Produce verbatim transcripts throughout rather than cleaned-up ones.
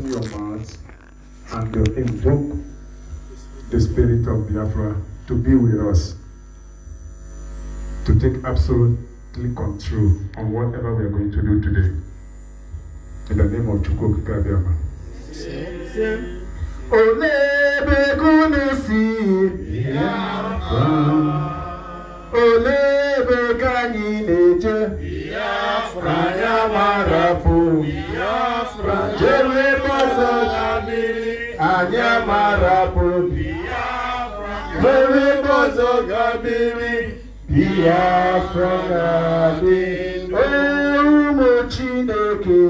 open your mouth and you invoke the spirit of Biafra to be with us, to take absolutely control on whatever we are going to do today. In the name of Chukwu Okike Abiama. Olebe kunesi Biafra, olebe kanyi neje Biafra ya marapu Biafra, jewe bozo gabiri anya marapu Biafra, jewe bozo gabiri Biafra gabiri. Umu Chineke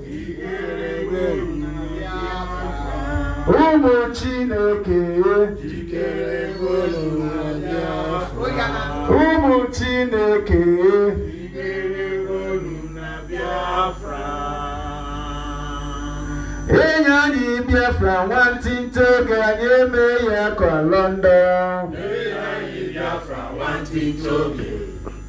Umu Chineke jikere ngolu na Biafra. Umu Chineke jikere ngolu na Biafra. Enyani Biafra wantinto ganye me ya kwa London. Enyani Biafra wantinto ge.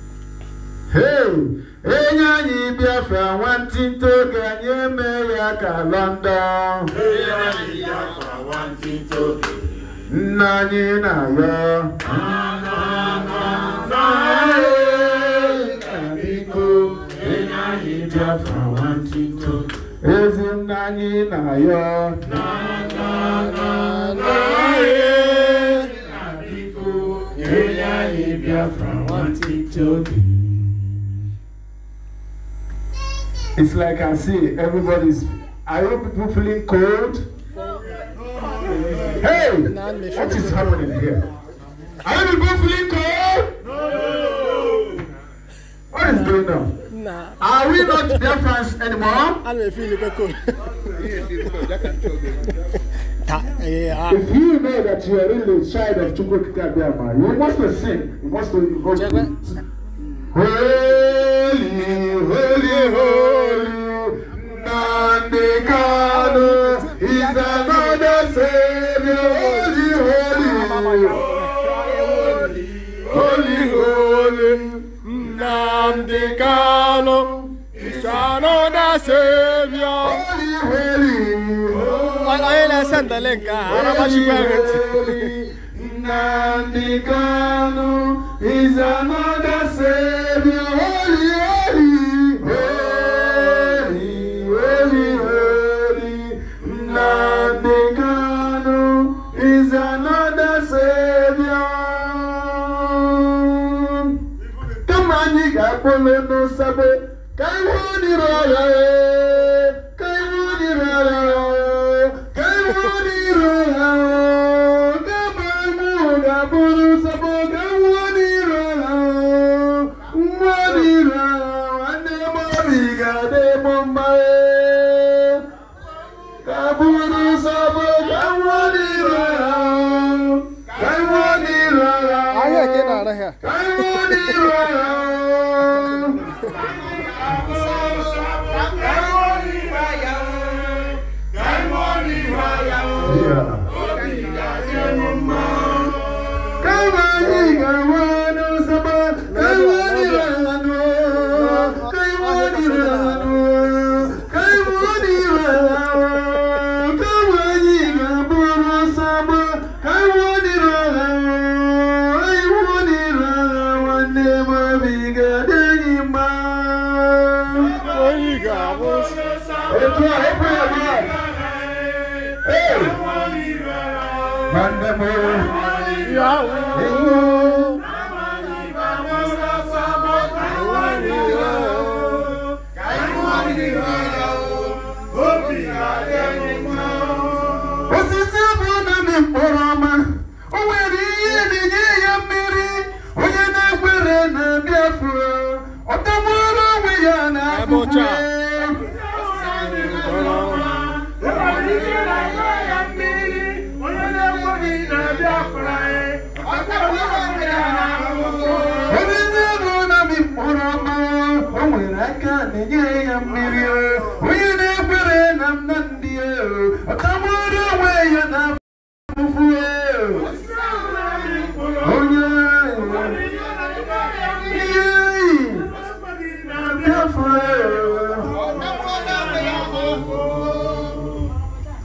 Hey, Enyani Biafra wantinto ganye me ya kwa London. Enyani Biafra wantinto ge. Nani na ya. Na na na na. Kabiko. Enyani Biafra wantinto ge. Ezi nani na ya. Na na na na. Kabiko. Enyani Biafra wantinto ge. It's like I see everybody's. Are you people feeling cold? Hey, what is happening here? Are you people feeling cold? No. What is going on? Nah. Are we not Biafrans anymore? I don't feel cold. If you know that you are really the child of Chukwu Okike Abiama, you must sing. You must go to holy, holy, holy, Nnamdi Kanu is another Savior. Holy, holy, holy, holy, Nnamdi Kanu is another Savior. Holy, holy, holy, Nnamdi Kanu is another Savior. Holy, holy, holy, holy, Nnamdi Kanu is another Savior. Come on, you got to no sabe. Come on, you roll. Come on, you roll. Come on, you roll. Come on, Gaburu sabo. Come on, you roll. Money roll. And the money got the Mumbai. Gaburu sabo. Come on, you roll. Come on, you roll. I hear get out of here. Come on, you roll.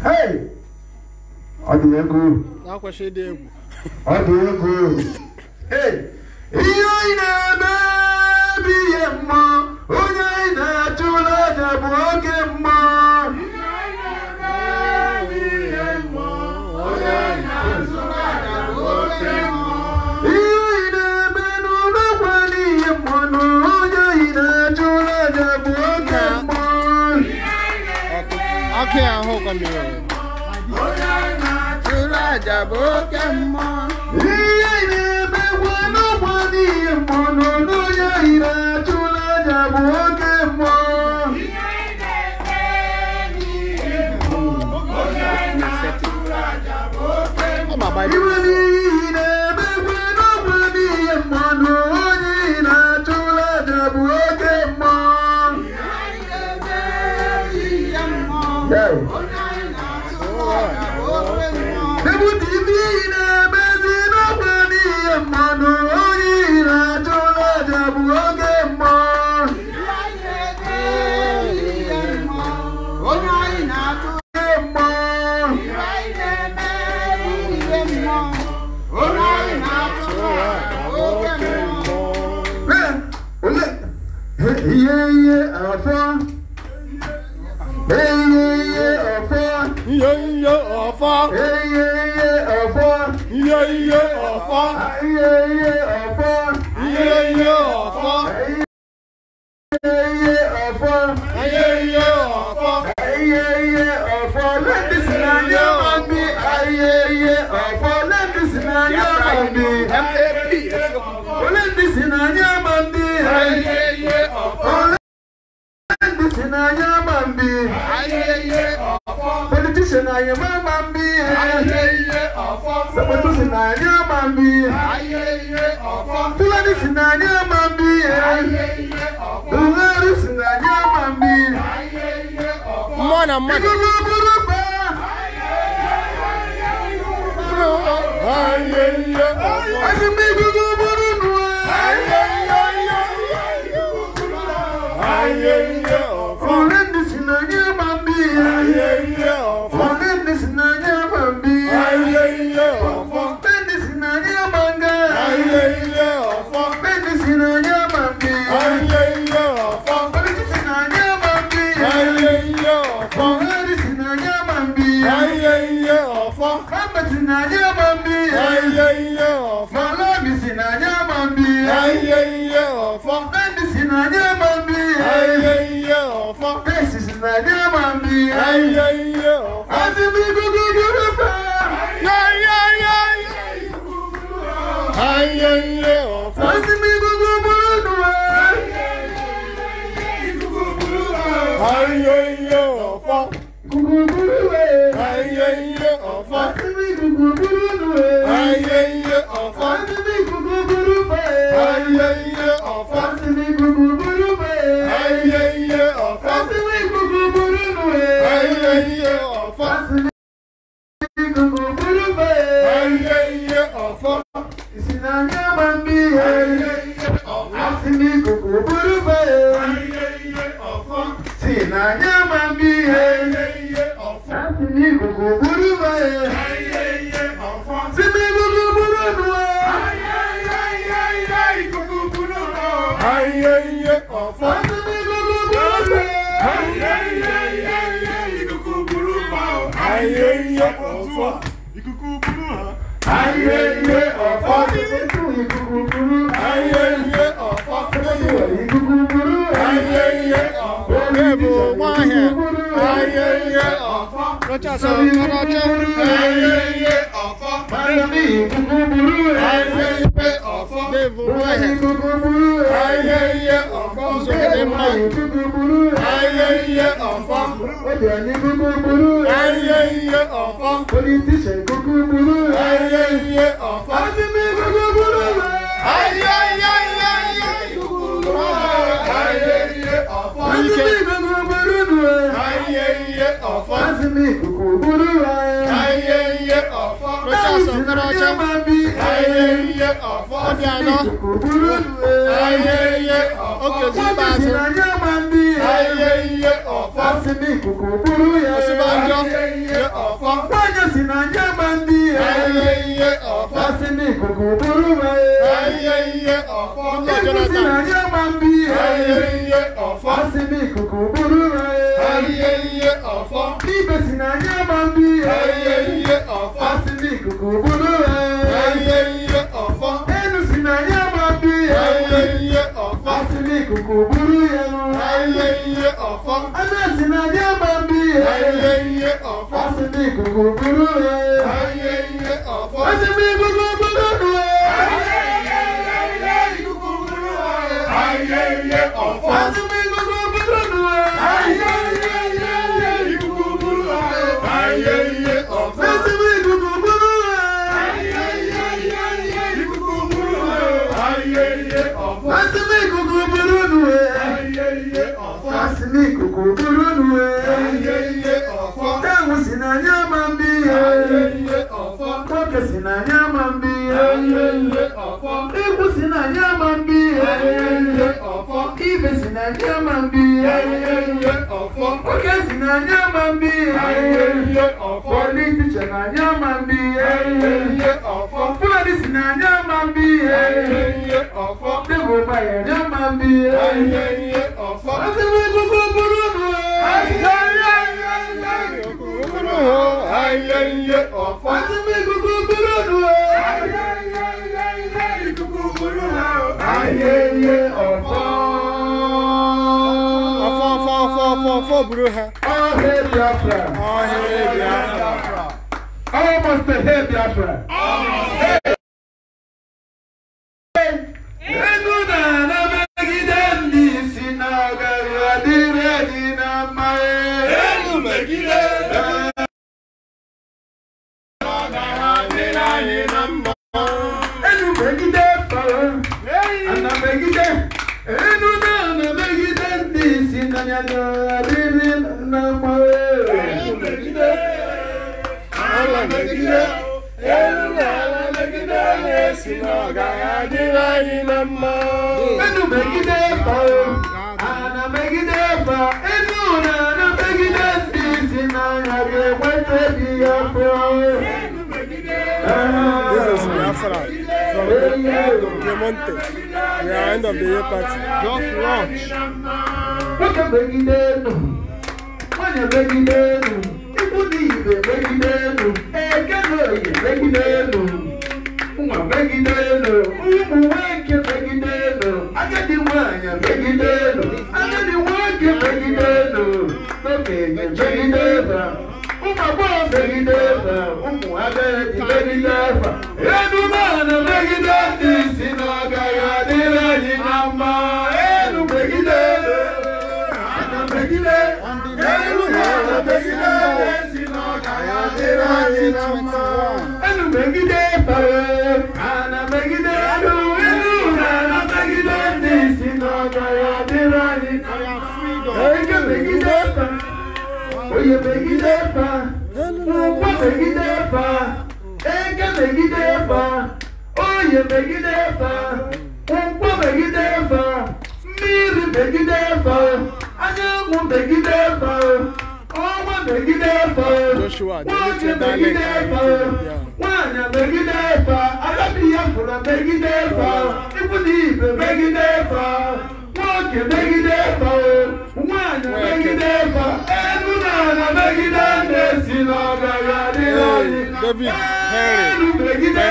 Hey! Adiego. Não, com a cheia de ego. Adiego. Hey! Ioina baby yemma. Oyaina chula jabuke ma. Ioina baby yemma. Oyaina chula jabuke ma. Ioina benu no kwani yemma no. Oyaina chula jabuke ma. Okay, I hope I'm here. Oyaina chula jabuke ma. Ioina benu kwani yemma no. Oyaina chula jabuke ma. Oh, my Bible. Yeah, yeah, Alpha. Hey, yeah, yeah, Alpha. Yeah, yeah, Alpha. Hey, yeah, yeah, Alpha. Yeah, yeah, Alpha. Yeah, yeah, Alpha. Yeah, yeah, Alpha. Yeah, yeah, Alpha. Yeah, yeah, Alpha. Yeah, yeah, Alpha. Let this man be. Yeah, yeah, Alpha. Let this man be. M A P. Let this man be. Yeah, yeah, Alpha. This in a yamambi. Politician, I am a mambi. Sabatus in a yamambi. Philanis in a yamambi. Dularis in a yamambi. Mana, mana. I can make you go. Politician, Aye, aye, aye, ayẹyẹ ọ̀fọ̀ Asini kukuburu ayẹyẹ ọ̀fọ̀ Sinanya mandi ayẹyẹ ọ̀fọ̀ Asini kukuburu Ọ̀ṣínbàjò ayẹyẹ ọ̀fọ̀ Wanya sinanya mandi ayẹyẹ ọ̀fọ̀ Asini kukuburu ayẹyẹ ọ̀fọ̀ Sinanya mandi ayẹyẹ ọ̀fọ̀ Asini kukuburu ayẹyẹ ọ̀fọ̀ Ibe sinanya mandi ayẹyẹ ọ̀fọ̀ Asini kukuburu ayẹyẹ ọ̀fọ̀ Enu sinanya mandi ayẹyẹ ọ̀fọ̀ Asini kukuburu ayẹyẹ ọ̀fọ̀ Ana sinanya mandi ayẹyẹ ọ̀fọ̀ Asini kukuburu ayẹyẹ ọ̀fọ̀ Asini kukuburu ayẹyẹ ọ̀fọ̀ Asini kukuburu ayẹyẹ ìkúkúrú ayẹyẹ ọ̀fọ̀ Asini kukuburu ayẹyẹ ìkúkúrú ayẹyẹ ọ̀fọ̀ Asini kukuburu ayẹyẹ ọ̀fọ̀ Asini kukuburu ayẹyẹ ọ̀fọ̀ Tangu sinanya mandi ayẹyẹ ọ̀fọ̀ Koke sinanya mandi ayẹyẹ ọ̀fọ̀ Ibu sinanya mandi ayẹyẹ ọ̀fọ̀ Ibe sinanya mandi ayẹyẹ ọ̀fọ̀ Koke sinanya mandi ayẹyẹ ọ̀fọ̀ Politi chenanya mandi ayẹyẹ ọ̀fọ̀ Fulani sinanya mandi ayẹyẹ ọ̀fọ̀ Debo bayanya mandi ayẹyẹ ọ̀fọ̀ Asimi kukuburu ayẹyẹ ìkúkúrú ayẹyẹ ọ̀fọ̀ Asimi kukuburu ayẹyẹ ìkúkúrú Ayẹyẹ ọ̀fọ̀ ọ̀fọ̀ ọ̀fọ̀ ọ̀fọ̀ ọ̀fọ̀ ọ̀fọ̀ buru ha Ọ̀hẹ́ Biafra ọ̀hẹ́ Biafra Almost a head Biafra Enu na na megide ndị isi na ọgara adịrị anyị na mma elu megide ọgaranya anyị na mma Enu megide fara ana megide Enu na na megide ndị isi na ọgara adịrị na mma elu megide ala megide elu na ala megide na-esi n'ọgaranya anyị na mma Enu megide fara ana megide fa Enu na na megide ndị isi na ọgara enweta dị ya fara This is Biafra from Piemonte. We are end of the year party. Just launch. Nwoke megide enu, nwanyị megide enu, ikwu na ibe megide enu, eke na oyi megide enu, nwa megide enu, ụmụ nwoke megide enu, agadi nwanyị megide enu, agadi nwoke megide enu, n'okenye megide enu, ụmụ agbọghọ megide enu, ụmụ agadi megide enu, enu na megide ndị si na ọ gaghị adịrị anyị na mma, enu megide enu. Megide, enu na megide, esi na ọgara adịrị anyị na mma. Enu megide fara, ana megide enu, enu na megide ndị isi na ọgara adịrị anyị na mma. Eke megide fa, oye megide fa, ụkwụ megide fa, eke megide fa, oye megide fa, ụkwụ megide fa, mmiri megide fa. Anyanwụ megide fa, ọnwa megide fa, nwoke megide fa, nwanyị megide fa, agadi ya fụrụ megide fa, ikwu na ibe megide fa, nwoke megide fa, nwanyị megide fa, elu na ala megide na-esi n'ọgara adịrị anyị. Elu megide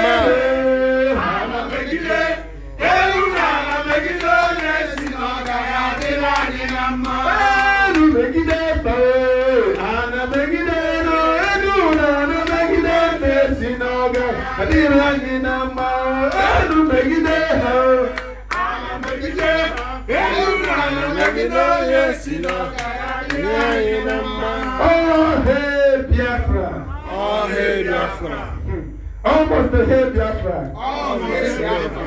ala megide, elu na ala megide na-esi n'ọgara adịrị anyị na mma. Elu megide fa, ana megide no, elu na ala megide na-esi n'ọgara adịrị anyị na mma. Elu megide ha, ana megide, elu na ala megide na-esi n'ọgara adịrị anyị na mma. Oh, hey Biafra. Oh, hey Biafra. Almost a hey Biafra. Almost Biafra.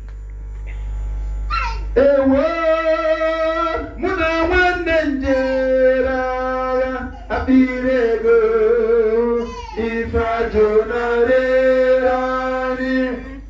Ewo, mụ na nwanne njere agha akpịrị ego ife ajọ narị anyị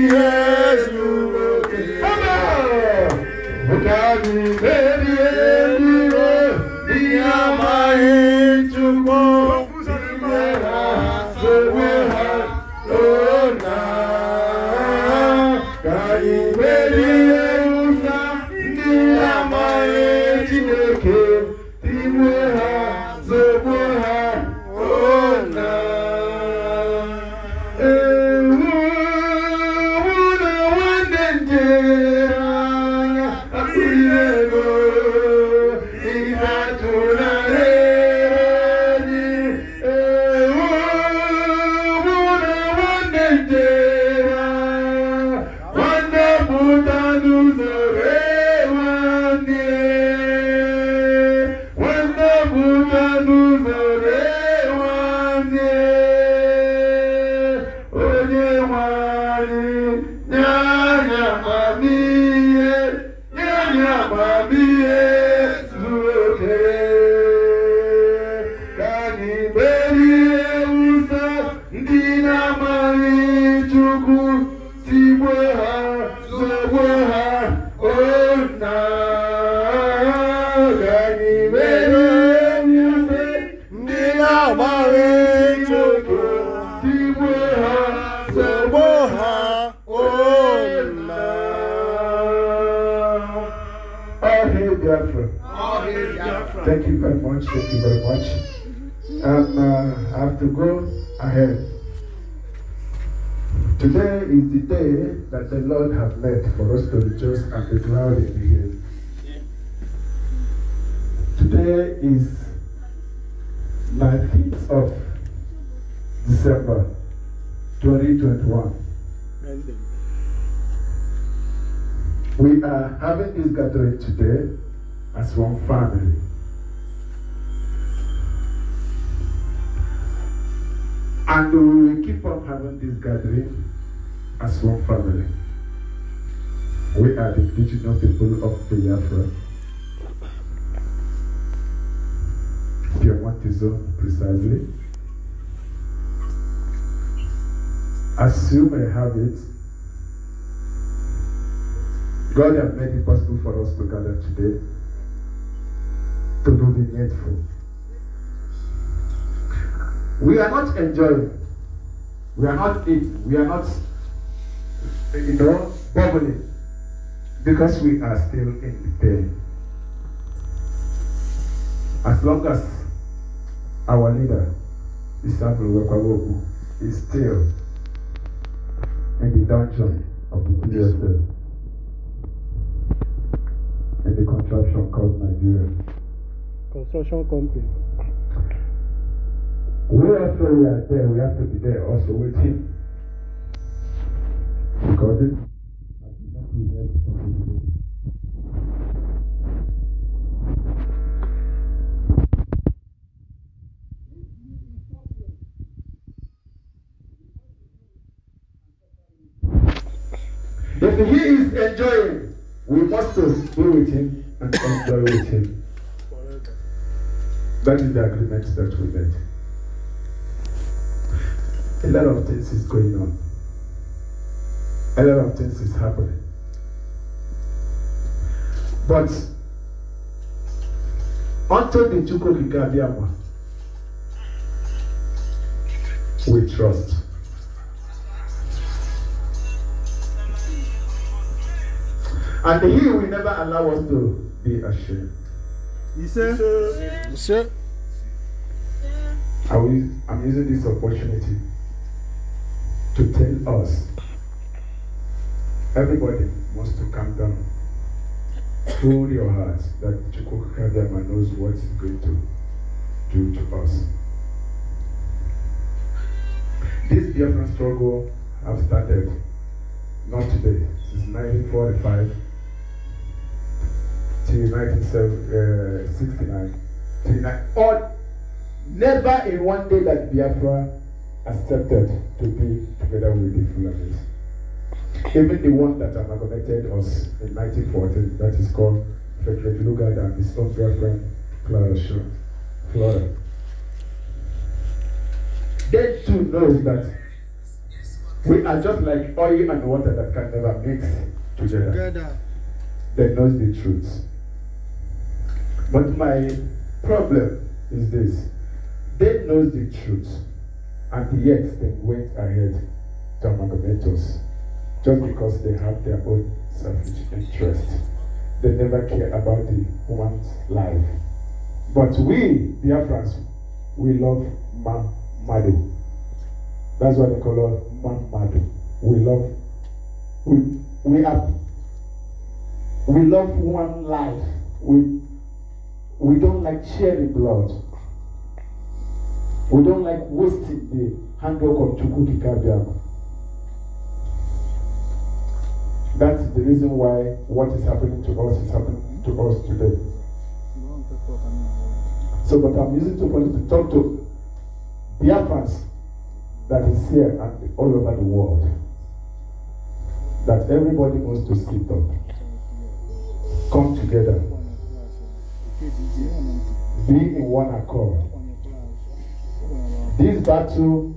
Thank you very much. Thank you very much. Um, uh, I have to go ahead. Today is the day that the Lord has made for us to rejoice and be glad in Him. Today is nineteenth of December twenty twenty-one. We are having this gathering today as one family. And we will keep on having this gathering as one family. We are the indigenous people of Biafra. Piedmont zone precisely. As you may have it, God has made it possible for us to gather today to do the needful. We are not enjoying. We are not eating. We are not, you know, bubbling. Because we are still in the pain. As long as our leader, Isabel Wekawobu, is still in the dungeon of the P S L, in the contraption called Nigeria. Construction company. We also we are there, we have to be there also with him. Because it if he is enjoying, we must be with him and enjoy with him. That is the agreement that we made. A lot of things is going on. A lot of things is happening. But until the Chukwukikabiyama, we trust. And He will never allow us to be ashamed. Yes, sir. Yes, sir. I will, I'm using this opportunity to tell us, everybody wants to calm down. Hold your heart that Chukwukikabiyama knows what He's going to do to us. This Biafran struggle have started not today, since nineteen forty-five till nineteen sixty-nine. Or never in one day that Biafra accepted to be together with the Fulanis. Even the one that amalgamated us in nineteen fourteen, that is called Frederick Lugard and his own girlfriend, Clara Shaw, Flora. They too know that We are just like oil and water that can never mix together. Together. They know the truth. But my problem is this. They know the truth, and yet they went ahead to amalgamate us just because they have their own selfish interest. They never care about the one's life. But we, Biafrans, we love Mamadu. That's why they call us Mamadu. We love, we, we are, we love one life. We, we don't like sharing blood. We don't like wasting the handwork of Chukwuki Kabiama. That's the reason why what is happening to us is happening to us today. So, but I'm using to to talk to Biafrans that is here and all over the world. That everybody wants to sit up, come together, be in one accord. This battle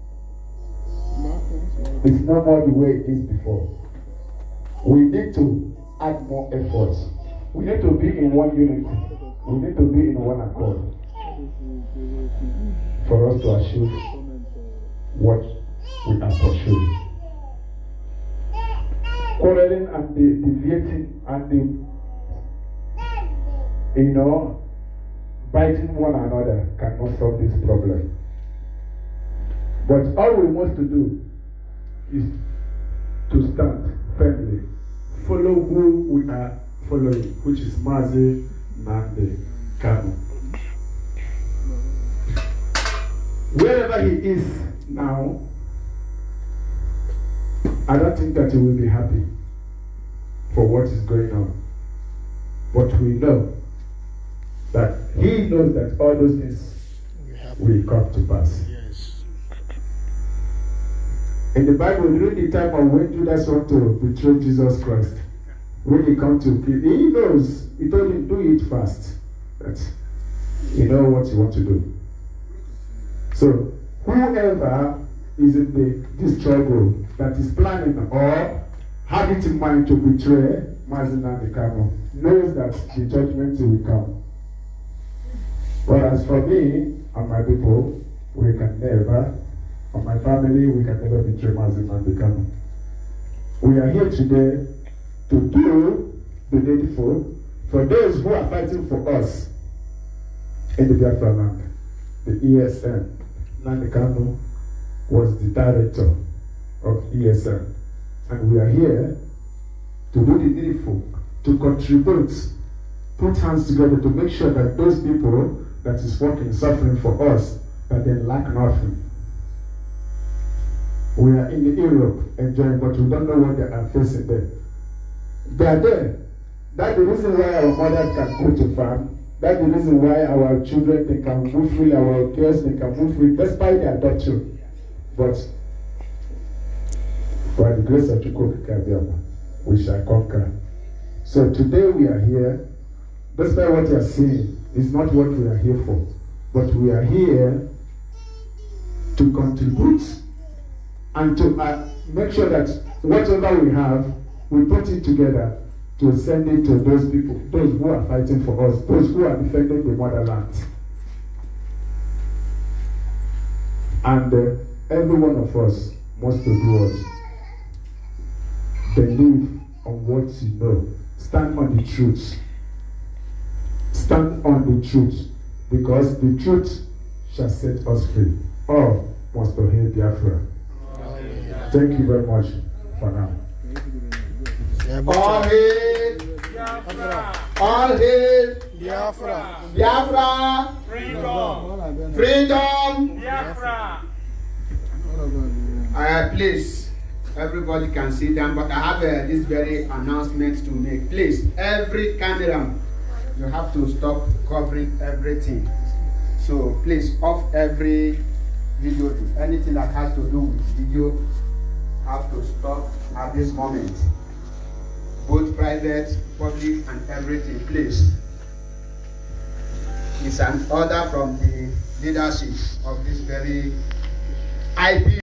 is no more the way it is before. We need to add more effort. We need to be in one unity. We need to be in one accord for us to achieve what we are pursuing. Quarreling and the deviating and the, you know, biting one another cannot solve this problem. But all we want to do is to stand firmly, follow who we are following, which is Mazi Nnamdi Kanu. Wherever he is now, I don't think that he will be happy for what is going on. But we know that he knows that all those things will come to pass. Yes. In the Bible, during the time of when Judas wanted to betray Jesus Christ, when he come to kill, he knows, he told him, do it fast. That you know what you want to do. So, whoever is in the, this struggle that is planning or have it in mind to betray Mazi Nnamdi Kanu knows that the judgment will come. Whereas for me and my people, we can never, or my family, we can never betray Mazi Nnamdi Kanu. We are here today to do the needful for those who are fighting for us in the Biafra land. The E S N, Nnamdi Kanu was the director of E S N. And we are here to do the needful, to contribute, put hands together to make sure that those people that is working, suffering for us, that they lack nothing. We are in the Europe enjoying, but we don't know what they are facing there. They are there. That's the reason why our mothers can go to farm. That's the reason why our children, they can move free, our girls, they can move free, despite their adoption. But by the grace of Chukwuka Kabiama, we shall conquer. So today we are here. Despite what you are seeing, is not what we are here for. But we are here to contribute and to uh, make sure that whatever we have, we put it together to send it to those people, those who are fighting for us, those who are defending the motherland. And uh, every one of us wants to do what? Believe on what you know. Stand on the truth. Stand on the truth. Because the truth shall set us free. All must to hear Biafra. Thank you very much for now. All hail Biafra! All hail Biafra! Biafra! Freedom! Freedom! Biafra! Uh, please, everybody can sit down, but I have uh, this very announcement to make. Please, every camera, you have to stop covering everything. So please, off every video. Anything that has to do with video, have to stop at this moment. Both private, public, and everything, please. It's an order from the leadership of this very I P